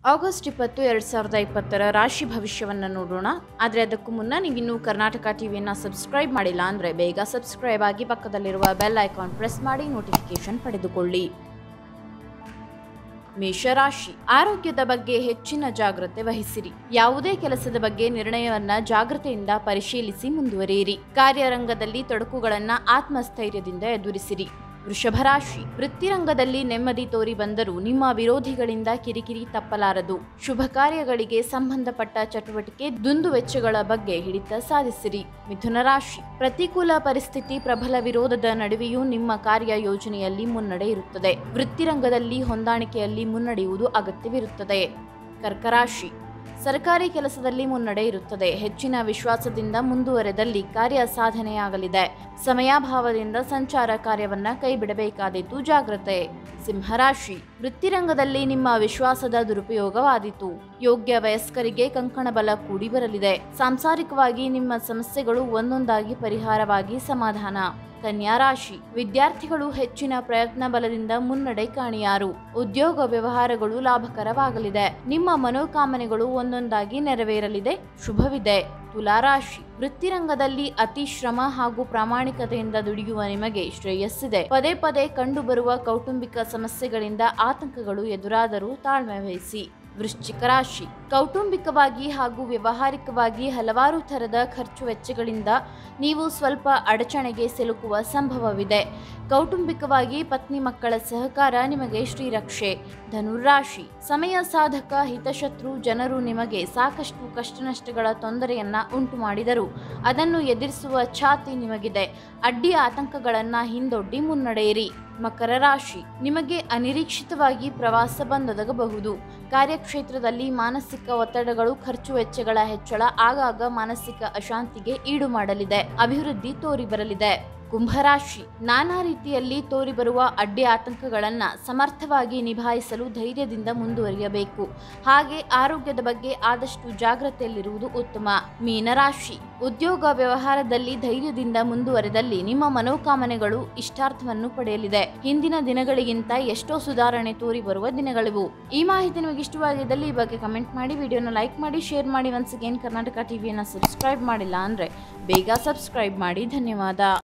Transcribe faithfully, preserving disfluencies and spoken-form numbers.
August ಇಪ್ಪತ್ತು ಎರಡು ಸಾವಿರದ ಇಪ್ಪತ್ತರ ರಾಶಿ ಭವಿಷ್ಯವನ್ನು ನೋಡೋಣ. ಆದರೆ ಅದಕ್ಕೂ ಮುನ್ನ ನೀವಿನ್ನೂ ಕರ್ನಾಟಕ ಟಿವಿಯನ್ನು ಸಬ್ಸ್ಕ್ರೈಬ್ ಮಾಡಿಲ್ಲ ಅಂದರೆ ಬೇಗ ಸಬ್ಸ್ಕ್ರೈಬ್ ಆಗಿ ಪಕ್ಕದಲ್ಲಿರುವ ಬೆಲ್ ಐಕಾನ್ ಪ್ರೆಸ್ ಮಾಡಿ ನೋಟಿಫಿಕೇಶನ್ ಪಡೆದುಕೊಳ್ಳಿ. ಮೇಷರಾಶಿ, ಆರೋಗ್ಯದ ಬಗ್ಗೆ ಹೆಚ್ಚಿನ ಜಾಗ್ರತೆ ವಹಿಸಿರಿ. ಯಾವುದೇ ಕೆಲಸದ ಬಗ್ಗೆ ನಿರ್ಣಯವನ್ನ ಜಾಗ್ರತೆಯಿಂದ ಪರಿಶೀಲಿಸಿ ಮುಂದುವರಿಯಿರಿ. ಕಾರ್ಯರಂಗದಲ್ಲಿ ತೊಡಕುಗಳನ್ನು ಆತ್ಮಸ್ಥೈರ್ಯದಿಂದ ಎದುರಿಸಿರಿ. ವೃಷಭರಾಶಿ, ವೃತ್ತಿರಂಗದಲ್ಲಿ ನೆಮ್ಮದಿ ತೋರಿ ಬಂದರೂ ನಿಮ್ಮ ವಿರೋಧಿಗಳಿಂದ ಕಿರಿಕಿರಿ ತಪ್ಪಲಾರದು. ಶುಭ ಕಾರ್ಯಗಳಿಗೆ ಸಂಬಂಧಪಟ್ಟ ಚಟುವಟಿಕೆ ದುಂದುವೆಚ್ಚಗಳ ಬಗ್ಗೆ ಹಿಡಿತ ಸಾಧಿಸಿರಿ. ಮಿಥುನ ರಾಶಿ, ಪ್ರತಿಕೂಲ ಪರಿಸ್ಥಿತಿ ಪ್ರಬಲ ವಿರೋಧದ ನಡುವೆಯೂ ನಿಮ್ಮ ಕಾರ್ಯ ಯೋಜನೆಯಲ್ಲಿ ಮುನ್ನಡೆ ಇರುತ್ತದೆ. ವೃತ್ತಿರಂಗದಲ್ಲಿ ಹೊಂದಾಣಿಕೆಯಲ್ಲಿ ಮುನ್ನಡೆಯುವುದು ಅಗತ್ಯವಿರುತ್ತದೆ. ಕರ್ಕರಾಶಿ, ಸರ್ಕಾರಿ ಕೆಲಸದಲ್ಲಿ ಮುನ್ನಡೆ ಇರುತ್ತದೆ. ಹೆಚ್ಚಿನ ವಿಶ್ವಾಸದಿಂದ ಮುಂದುವರೆದಲ್ಲಿ ಕಾರ್ಯ ಸಾಧನೆಯಾಗಲಿದೆ. ಸಮಯಾಭಾವದಿಂದ ಸಂಚಾರ ಕಾರ್ಯವನ್ನ ಕೈಬಿಡಬೇಕಾದೀತು, ಜಾಗ್ರತೆ. ಸಿಂಹರಾಶಿ, ವೃತ್ತಿರಂಗದಲ್ಲಿ ನಿಮ್ಮ ವಿಶ್ವಾಸದ ದುರುಪಯೋಗವಾದೀತು. ಯೋಗ್ಯ ವಯಸ್ಕರಿಗೆ ಕಂಕಣ ಬಲ ಕೂಡಿ ಬರಲಿದೆ. ಸಾಂಸಾರಿಕವಾಗಿ ನಿಮ್ಮ ಸಮಸ್ಯೆಗಳು ಒಂದೊಂದಾಗಿ ಪರಿಹಾರವಾಗಿ ಸಮಾಧಾನ. ಕನ್ಯಾ ರಾಶಿ, ವಿದ್ಯಾರ್ಥಿಗಳು ಹೆಚ್ಚಿನ ಪ್ರಯತ್ನ ಬಲದಿಂದ ಮುನ್ನಡೆ ಕಾಣಿಯಾರು. ಉದ್ಯೋಗ ವ್ಯವಹಾರಗಳು ಲಾಭಕರವಾಗಲಿದೆ. ನಿಮ್ಮ ಮನೋಕಾಮನೆಗಳು ಒಂದೊಂದಾಗಿ ನೆರವೇರಲಿದೆ, ಶುಭವಿದೆ. ತುಲಾರಾಶಿ, ವೃತ್ತಿರಂಗದಲ್ಲಿ ಅತಿ ಶ್ರಮ ಹಾಗೂ ಪ್ರಾಮಾಣಿಕತೆಯಿಂದ ದುಡಿಯುವ ನಿಮಗೆ ಶ್ರೇಯಸ್ಸಿದೆ. ಪದೇ ಪದೇ ಕಂಡುಬರುವ ಕೌಟುಂಬಿಕ ಸಮಸ್ಯೆಗಳಿಂದ ಆತಂಕಗಳು ಎದುರಾದರೂ ತಾಳ್ಮೆ ವಹಿಸಿ. ವೃಶ್ಚಿಕ ರಾಶಿ, ಕೌಟುಂಬಿಕವಾಗಿ ಹಾಗೂ ವ್ಯಾವಹಾರಿಕವಾಗಿ ಹಲವಾರು ಥರದ ಖರ್ಚು ವೆಚ್ಚಗಳಿಂದ ನೀವು ಸ್ವಲ್ಪ ಅಡಚಣೆಗೆ ಸಿಲುಕುವ ಸಂಭವವಿದೆ. ಕೌಟುಂಬಿಕವಾಗಿ ಪತ್ನಿ ಮಕ್ಕಳ ಸಹಕಾರ ನಿಮಗೆ ಶ್ರೀರಕ್ಷೆ. ಧನುರಾಶಿ, ಸಮಯ ಸಾಧಕ ಹಿತಶತ್ರು ಜನರು ನಿಮಗೆ ಸಾಕಷ್ಟು ಕಷ್ಟ ನಷ್ಟಗಳ ತೊಂದರೆಯನ್ನ ಉಂಟು ಮಾಡಿದರೂ ಅದನ್ನು ಎದುರಿಸುವ ಛಾತಿ ನಿಮಗಿದೆ. ಅಡ್ಡಿ ಆತಂಕಗಳನ್ನು ಹಿಂದೊಡ್ಡಿ ಮುನ್ನಡೆಯಿರಿ. ಮಕರ ರಾಶಿ, ನಿಮಗೆ ಅನಿರೀಕ್ಷಿತವಾಗಿ ಪ್ರವಾಸ ಬಂದೊದಗಬಹುದು. ಕಾರ್ಯಕ್ಷೇತ್ರದಲ್ಲಿ ಮಾನಸಿಕ ಒತ್ತಡಗಳು ಖರ್ಚು ವೆಚ್ಚಗಳ ಹೆಚ್ಚಳ ಆಗಾಗ ಮಾನಸಿಕ ಅಶಾಂತಿಗೆ ಈಡು ಮಾಡಲಿದೆ. ಅಭಿವೃದ್ಧಿ ತೋರಿ ಬರಲಿದೆ. ಕುಂಭರಾಶಿ, ನಾನಾ ರೀತಿಯಲ್ಲಿ ತೋರಿಬರುವ ಅಡ್ಡಿ ಆತಂಕಗಳನ್ನು ಸಮರ್ಥವಾಗಿ ನಿಭಾಯಿಸಲು ಧೈರ್ಯದಿಂದ ಮುಂದುವರಿಯಬೇಕು. ಹಾಗೆ ಆರೋಗ್ಯದ ಬಗ್ಗೆ ಆದಷ್ಟು ಜಾಗ್ರತೆಯಲ್ಲಿರುವುದು ಉತ್ತಮ. ಮೀನರಾಶಿ, ಉದ್ಯೋಗ ವ್ಯವಹಾರದಲ್ಲಿ ಧೈರ್ಯದಿಂದ ಮುಂದುವರೆದಲ್ಲಿ ನಿಮ್ಮ ಮನೋಕಾಮನೆಗಳು ಇಷ್ಟಾರ್ಥವನ್ನು ಪಡೆಯಲಿದೆ. ಹಿಂದಿನ ದಿನಗಳಿಗಿಂತ ಎಷ್ಟೋ ಸುಧಾರಣೆ ತೋರಿ ಬರುವ ದಿನಗಳಿವು. ಈ ಮಾಹಿತಿ ನಿಮಗೆ ಇಷ್ಟವಾಗಿದ್ದಲ್ಲಿ ಈ ಬಗ್ಗೆ ಕಮೆಂಟ್ ಮಾಡಿ, ವಿಡಿಯೋನ ಲೈಕ್ ಮಾಡಿ, ಶೇರ್ ಮಾಡಿ. ಒನ್ಸ್ ಅಗೇನ್ ಕರ್ನಾಟಕ ಟಿವಿಯನ್ನು ಸಬ್ಸ್ಕ್ರೈಬ್ ಮಾಡಿಲ್ಲ ಅಂದರೆ ಬೇಗ ಸಬ್ಸ್ಕ್ರೈಬ್ ಮಾಡಿ. ಧನ್ಯವಾದ.